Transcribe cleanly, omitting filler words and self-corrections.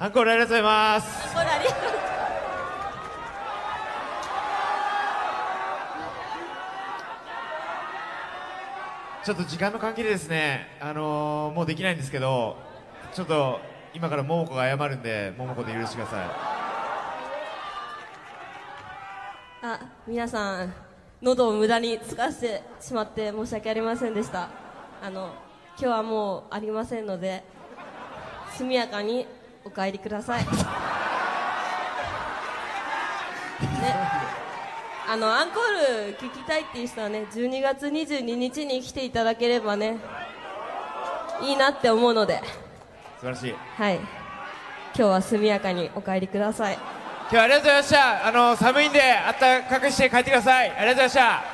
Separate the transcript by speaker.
Speaker 1: アンコールありがとうございます。
Speaker 2: これありがとう。
Speaker 1: ちょっと時間の関係でですね、もうできないんですけど、ちょっと今から桃子が謝るんで、桃子で許してください。
Speaker 2: 皆さん、喉を無駄につかせてしまって申し訳ありませんでした。今日はもうありませんので、速やかにお帰りください。ね、アンコール聞きたいっていう人はね、12月22日に来ていただければね、いいなって思うので。
Speaker 1: 素晴らしい。
Speaker 2: はい。今日は速やかにお帰りください。
Speaker 1: 今日はありがとうございました。寒いんであったかくして帰ってください。ありがとうございました。